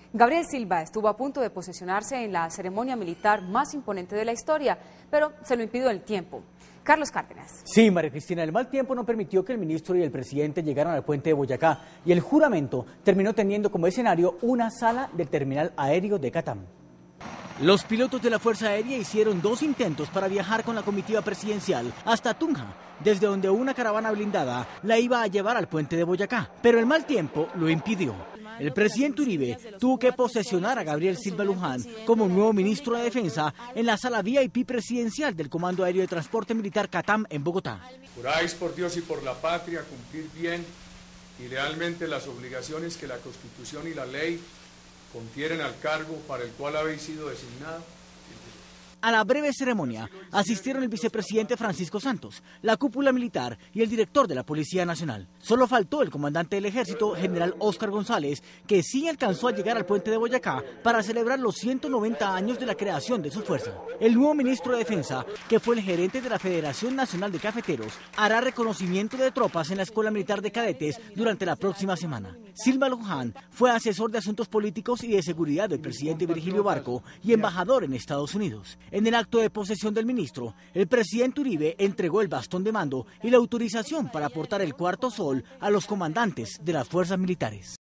Gabriel Silva estuvo a punto de posesionarse en la ceremonia militar más imponente de la historia, pero se lo impidió el tiempo. Carlos Cárdenas. Sí, María Cristina, el mal tiempo no permitió que el ministro y el presidente llegaran al puente de Boyacá y el juramento terminó teniendo como escenario una sala del terminal aéreo de Catam. Los pilotos de la Fuerza Aérea hicieron 2 intentos para viajar con la comitiva presidencial hasta Tunja, desde donde una caravana blindada la iba a llevar al puente de Boyacá, pero el mal tiempo lo impidió. El presidente Uribe tuvo que posesionar a Gabriel Silva Luján como nuevo ministro de Defensa en la sala VIP presidencial del Comando Aéreo de Transporte Militar Catam en Bogotá. Juráis por Dios y por la patria cumplir bien y lealmente las obligaciones que la Constitución y la ley confieren al cargo para el cual habéis sido designado. A la breve ceremonia asistieron el vicepresidente Francisco Santos, la cúpula militar y el director de la Policía Nacional. Solo faltó el comandante del Ejército, general Óscar González, que sí alcanzó a llegar al puente de Boyacá para celebrar los 190 años de la creación de su fuerza. El nuevo ministro de Defensa, que fue el gerente de la Federación Nacional de Cafeteros, hará reconocimiento de tropas en la Escuela Militar de Cadetes durante la próxima semana. Silva Luján fue asesor de asuntos políticos y de seguridad del presidente Virgilio Barco y embajador en Estados Unidos. En el acto de posesión del ministro, el presidente Uribe entregó el bastón de mando y la autorización para aportar el cuarto sol a los comandantes de las fuerzas militares.